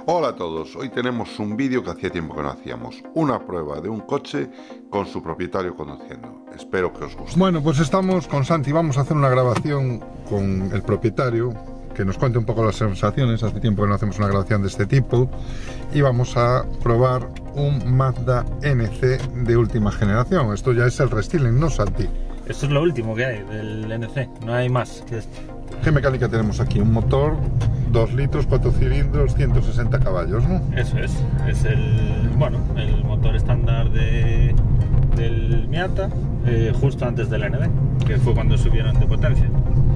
Hola a todos, hoy tenemos un vídeo que hacía tiempo que no hacíamos, una prueba de un coche con su propietario conduciendo. Espero que os guste. Bueno, pues estamos con Santi, vamos a hacer una grabación con el propietario, que nos cuente un poco las sensaciones. Hace tiempo que no hacemos una grabación de este tipo y vamos a probar un Mazda NC de última generación. Esto ya es el restyling, ¿no, Santi? Esto es lo último que hay del NC, no hay más que esto. ¿Qué mecánica tenemos aquí? Un motor 2 litros, 4 cilindros, 160 caballos, ¿no? Eso es el motor estándar del Miata, justo antes del ND, que fue cuando subieron de potencia.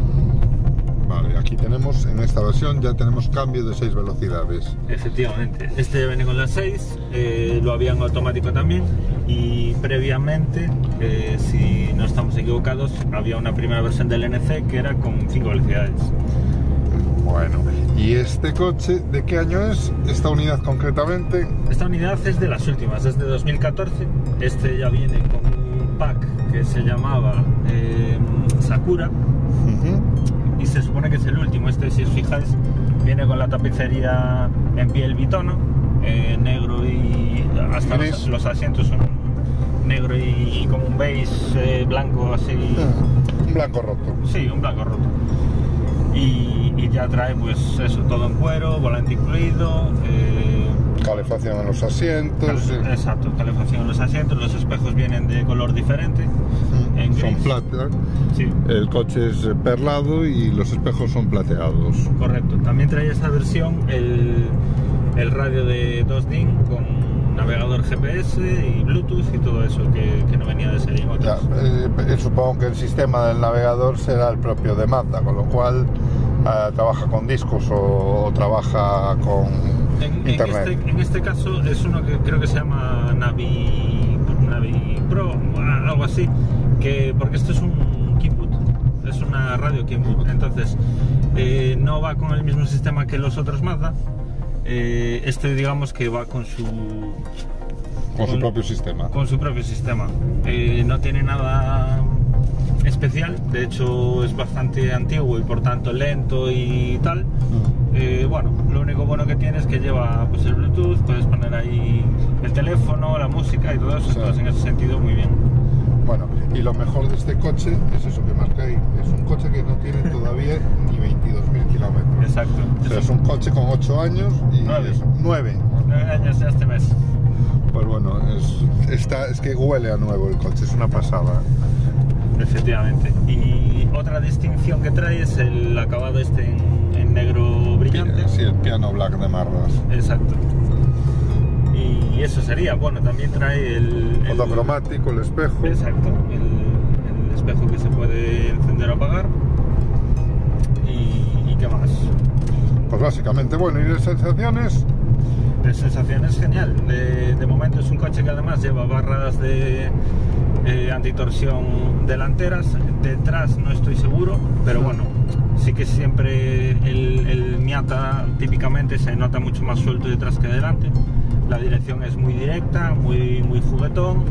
Vale, aquí tenemos, en esta versión ya tenemos cambio de 6 velocidades. Efectivamente, este ya viene con las 6, lo había en automático también, y previamente, si no estamos equivocados, había una primera versión del NC que era con 5 velocidades. Bueno, ¿y este coche de qué año es? ¿Esta unidad concretamente? Esta unidad es de las últimas, es de 2014. Este ya viene con un pack que se llamaba Sakura. Y se supone que es el último. Este, si os fijáis, viene con la tapicería en piel bitono, negro, y hasta los asientos son negro y como un beige blanco así. Un blanco roto. Sí, un blanco roto. Y ya trae pues eso, todo en cuero, volante incluido, calefacción en los asientos. Exacto, calefacción en los asientos, los espejos vienen de color diferente. Son plata, sí. El coche es perlado y los espejos son plateados. Correcto, también trae esa versión el radio de 2 DIN con navegador GPS y Bluetooth y todo eso que no venía de serie. Supongo que el sistema del navegador será el propio de Mazda, con lo cual trabaja con discos o trabaja con internet. En este caso es uno que creo que se llama Navi Pro, algo así, porque esto es un Kinboot, es una radio Kinboot, entonces no va con el mismo sistema que los otros Mazda. Este, digamos que va con su propio sistema. Con su propio sistema. No tiene nada especial, de hecho es bastante antiguo y por tanto lento y tal. Bueno, lo único bueno que tiene es que lleva pues el Bluetooth, puedes poner ahí el teléfono, la música y todo eso, entonces en ese sentido muy bien. Bueno, y lo mejor de este coche es eso que marca ahí, es un coche que no tiene todavía ni 22.000 kilómetros. Exacto. O sea, es un coche con 8 años y 9 años ya este mes. Pues bueno, es que huele a nuevo el coche, es una pasada. Efectivamente. Y otra distinción que trae es el acabado este en negro brillante. Sí, el piano black de Marras. Exacto. Y eso sería, bueno, también trae el fotocromático, el espejo. Exacto, el espejo que se puede encender o apagar. ¿Y qué más? Pues básicamente, bueno, ¿y las sensaciones? De sensaciones genial. De momento es un coche que además lleva barras de antitorsión delanteras. Detrás no estoy seguro, pero bueno, sí que siempre el Miata típicamente se nota mucho más suelto detrás que delante. La dirección es muy directa, muy juguetón,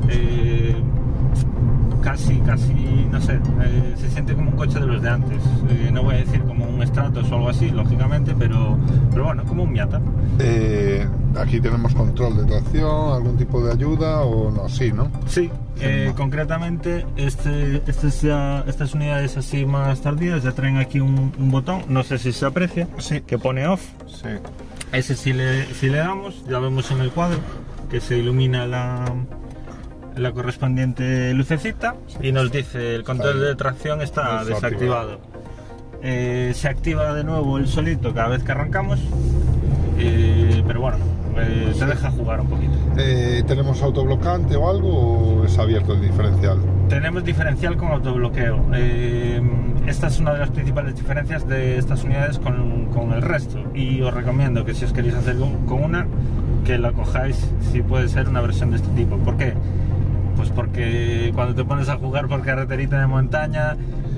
casi, no sé, se siente como un coche de los de antes. No voy a decir como un Stratos o algo así, lógicamente, pero bueno, como un Miata. Aquí tenemos control de tracción, algún tipo de ayuda o no, sí, ¿no? Sí, concretamente estas unidades así más tardías ya traen aquí un botón, no sé si se aprecia, sí, que pone off. Sí. Ese si le damos, ya vemos en el cuadro que se ilumina la correspondiente lucecita y nos dice el control de tracción está desactivado. Se activa de nuevo el solito cada vez que arrancamos, pero bueno, se deja jugar un poquito. ¿Tenemos autoblocante o algo o es abierto el diferencial? Tenemos diferencial con autobloqueo. Esta es una de las principales diferencias de estas unidades con el resto, y os recomiendo que si os queréis hacer con una, que la cojáis si puede ser una versión de este tipo. ¿Por qué? Pues porque cuando te pones a jugar por carreterita de montaña,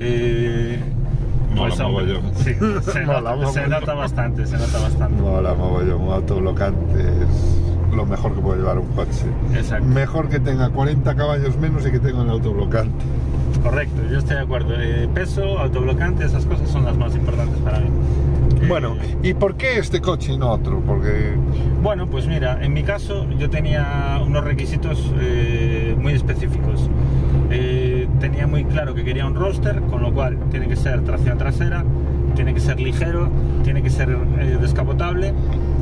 pues hombre, sí, se nota bastante. Mola mogollón, un autoblocante es lo mejor que puede llevar un coche. Exacto. Mejor que tenga 40 caballos menos y que tenga un autoblocante. Correcto, yo estoy de acuerdo. Peso, autoblocante, esas cosas son las más importantes para mí. Bueno, ¿y por qué este coche y no otro? Porque... Bueno, pues mira, en mi caso yo tenía unos requisitos muy específicos. Tenía muy claro que quería un roadster, con lo cual tiene que ser tracción trasera, tiene que ser ligero, tiene que ser descapotable.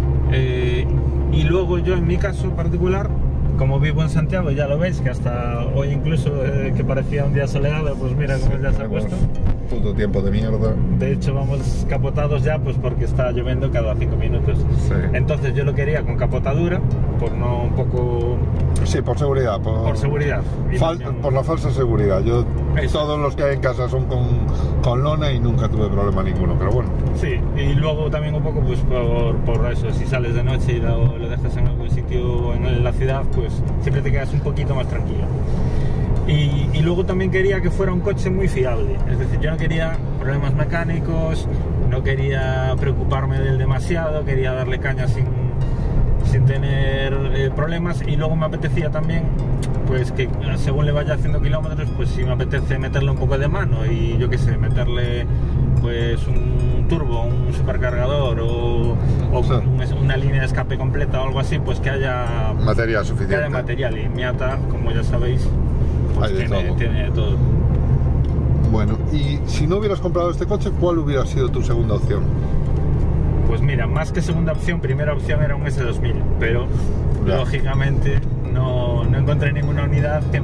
Y luego yo en mi caso particular, como vivo en Santiago, ya lo veis, que hasta hoy incluso que parecía un día soleado, pues mira cómo ya se ha puesto. Puto tiempo de mierda. De hecho vamos capotados ya, pues porque está lloviendo cada 5 minutos. Sí. Entonces yo lo quería con capotadura, por no un poco... Sí, por seguridad. Por seguridad. Por la falsa seguridad. Yo todos los que hay en casa son con lona y nunca tuve problema ninguno, pero bueno. Sí, y luego también un poco pues por eso, si sales de noche y lo dejas en algún sitio en la ciudad, pues siempre te quedas un poquito más tranquilo. Y luego también quería que fuera un coche muy fiable, es decir, yo no quería problemas mecánicos, no quería preocuparme del demasiado, quería darle caña sin tener problemas, y luego me apetecía también pues que según le vaya haciendo kilómetros, pues si me apetece meterle un poco de mano y yo qué sé, meterle pues un turbo, un supercargador o sí, una línea de escape completa o algo así, pues que haya material suficiente. Que haya material, y Miata, como ya sabéis, pues tiene de todo. Bueno, y si no hubieras comprado este coche, ¿cuál hubiera sido tu segunda opción? Pues mira, más que segunda opción, primera opción era un S2000, pero ya, lógicamente no encontré ninguna unidad que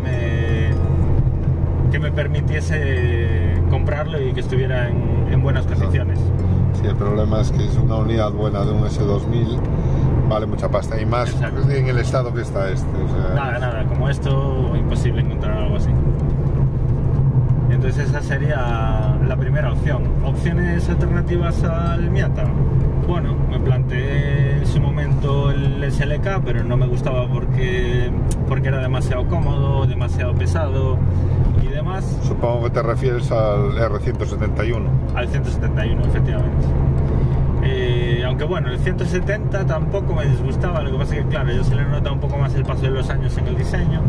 me permitiese comprarlo y que estuviera en buenas condiciones. Sí, el problema es que es una unidad buena de un S2000, vale mucha pasta, y más en el estado que está este. O sea... Nada, como esto, imposible encontrar algo así. Entonces esa sería la primera opción. ¿Opciones alternativas al Miata? Bueno, me planteé en su momento el SLK, pero no me gustaba porque era demasiado cómodo, demasiado pesado y demás. Supongo que te refieres al R171. Al 171, efectivamente. Aunque bueno, el 170 tampoco me disgustaba, lo que pasa es que claro, yo se le nota un poco más el paso de los años en el diseño.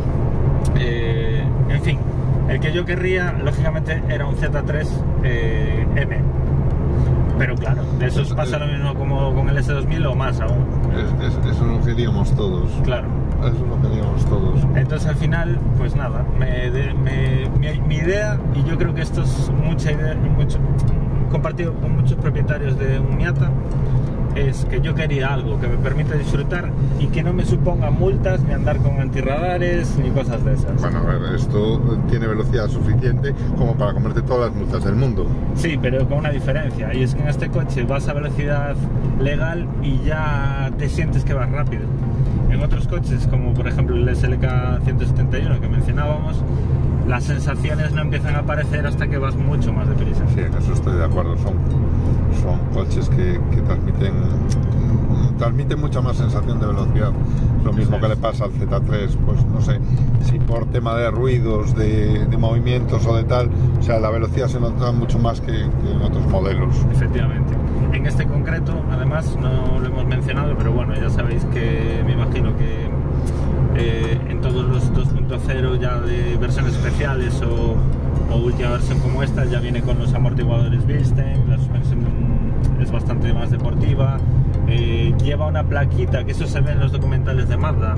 En fin, el que yo querría, lógicamente, era un Z3 M. Pero claro, de eso pasa lo mismo como con el S2000 o más aún. Eso lo queríamos todos. Claro. Eso lo queríamos todos. Entonces al final, pues nada, mi idea, y yo creo que esto es compartido con muchos propietarios de un Miata, es que yo quería algo que me permita disfrutar y que no me suponga multas, ni andar con antirradares, ni cosas de esas. Bueno, a ver, esto tiene velocidad suficiente como para comerte todas las multas del mundo. Sí, pero con una diferencia, y es que en este coche vas a velocidad legal y ya te sientes que vas rápido. En otros coches, como por ejemplo el SLK 171 que mencionábamos, las sensaciones no empiezan a aparecer hasta que vas mucho más deprisa. Sí, en eso estoy de acuerdo. Son coches que transmiten mucha más sensación de velocidad. Lo mismo que le pasa al Z3, pues no sé, si por tema de ruidos, de movimientos o de tal, o sea, la velocidad se nota mucho más que en otros modelos. Efectivamente. En este concreto, además, no lo hemos mencionado, pero bueno, ya sabéis que me imagino que en todos los 2.0 ya de versiones especiales o última versión como esta ya viene con los amortiguadores Bilstein, la suspensión es bastante más deportiva, lleva una plaquita, que eso se ve en los documentales de Mazda,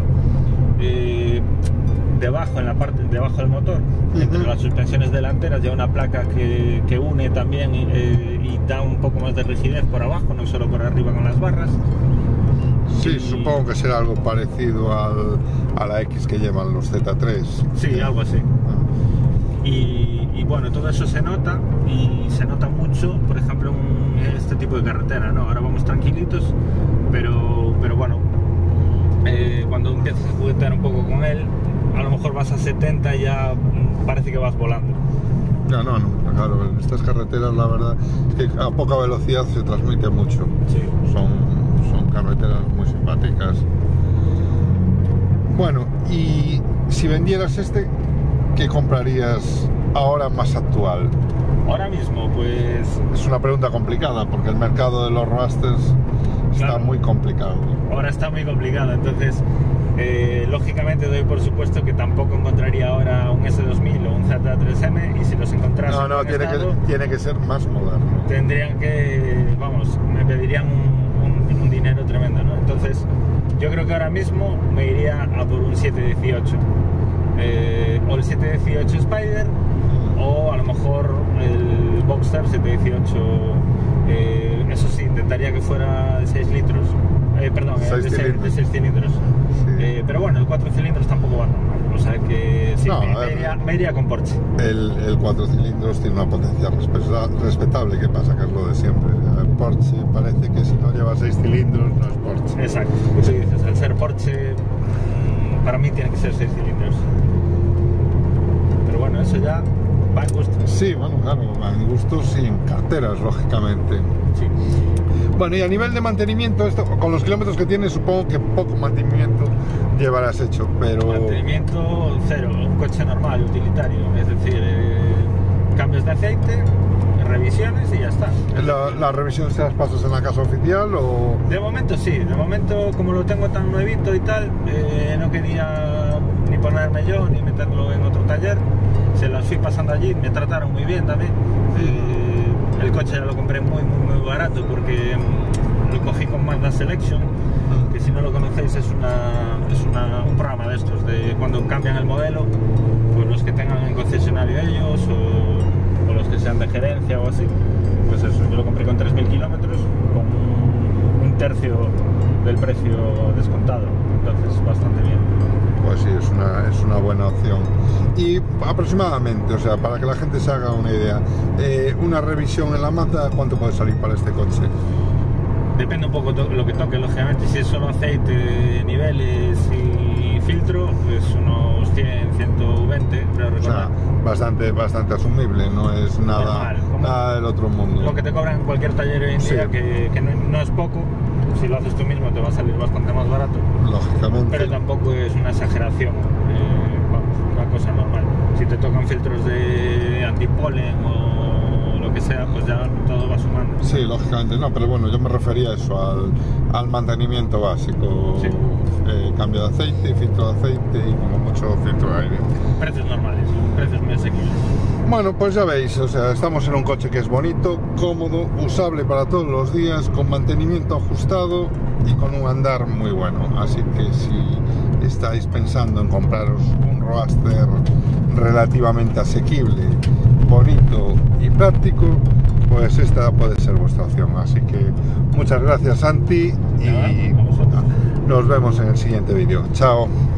debajo, en la parte debajo del motor, entre las suspensiones delanteras, lleva una placa que une también y da un poco más de rigidez por abajo, no solo por arriba con las barras. Sí, supongo que será algo parecido a la X que llevan los Z3. Sí, algo así. Y bueno, todo eso se nota, y se nota mucho, por ejemplo, en este tipo de carretera, ¿no? Ahora vamos tranquilitos, pero bueno, cuando empiezas a juguetear un poco con él, a lo mejor vas a 70 y ya parece que vas volando. No, claro, en estas carreteras la verdad es que a poca velocidad se transmite mucho. Sí. Son carreteras muy simpáticas. Bueno, y si vendieras este, ¿qué comprarías ahora más actual? Ahora mismo, pues... Es una pregunta complicada porque el mercado de los roadsters está muy complicado. Ahora está muy complicado, entonces Lógicamente doy por supuesto que tampoco encontraría ahora un S2000 o un Z3M, y si los encontrase tiene que ser más moderno. Tendrían que, vamos, me pedirían un dinero tremendo, ¿no? Entonces yo creo que ahora mismo me iría a por un 718, o el 718 Spider, o a lo mejor el Boxster 718. Eso sí, intentaría que fuera de 6 litros, perdón, de 6 cilindros. Sí. Pero bueno, el 4 cilindros tampoco va tan mal, o sea que sí, me iría con Porsche. El 4 cilindros tiene una potencia respetable. ¿Qué pasa? Que es lo de siempre. El Porsche parece que si no lleva 6 cilindros no es Porsche. Exacto, tú dices, al ser Porsche, para mí tiene que ser 6 cilindros. Pero bueno, eso ya va en gustos. Sí, bueno, claro, va en gustos y en carteras, lógicamente. Sí. Bueno, y a nivel de mantenimiento, esto, con los kilómetros que tiene, supongo que poco mantenimiento llevarás hecho, pero... Mantenimiento cero, un coche normal, utilitario, es decir, cambios de aceite, revisiones y ya está. ¿Las revisiones te las pasas en la casa oficial o...? De momento sí, de momento como lo tengo tan nuevito y tal, no quería ni ponerme yo ni meterlo en otro taller, se las fui pasando allí, me trataron muy bien también. El coche ya lo compré muy barato porque lo cogí con Mazda Selection, que si no lo conocéis es un programa de estos, de cuando cambian el modelo, pues los que tengan en concesionario ellos o los que sean de gerencia o así, pues eso, yo lo compré con 3.000 kilómetros, con un tercio del precio descontado, entonces bastante bien. Pues sí, es una buena opción. Y aproximadamente, o sea, para que la gente se haga una idea, una revisión en la Mazda, ¿cuánto puede salir para este coche? Depende un poco lo que toque, lógicamente. Si es solo aceite, niveles y filtro, pues unos 100, 120, creo recordar. O sea, bastante asumible, no es nada del otro mundo. Lo que te cobran en cualquier taller hoy en día, que no es poco. Si lo haces tú mismo te va a salir bastante más barato. Lógicamente. Pero tampoco es una exageración, vamos, una cosa normal. Si te tocan filtros de antipolen o lo que sea, pues ya todo va sumando. Sí, lógicamente, no, pero bueno, yo me refería a eso, al mantenimiento básico. Sí. Cambio de aceite, filtro de aceite y como mucho filtro de aire. Precios normales, precios muy asequibles. Bueno, pues ya veis, o sea, estamos en un coche que es bonito, cómodo, usable para todos los días, con mantenimiento ajustado y con un andar muy bueno. Así que si estáis pensando en compraros un Roadster relativamente asequible, bonito y práctico, pues esta puede ser vuestra opción. Así que muchas gracias, Santi, y nos vemos en el siguiente vídeo. Chao.